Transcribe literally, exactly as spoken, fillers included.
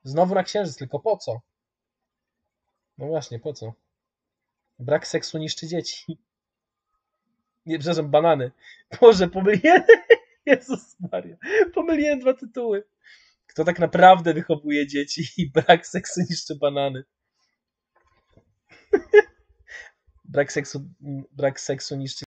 Znowu na księżyc, tylko po co? No właśnie, po co? Brak seksu niszczy dzieci. Nie, przepraszam, banany. Boże, pomyliłem. Jezus Maria. Pomyliłem dwa tytuły. Kto tak naprawdę wychowuje dzieci i brak seksu niszczy banany? Brak seksu, brak seksu niszczy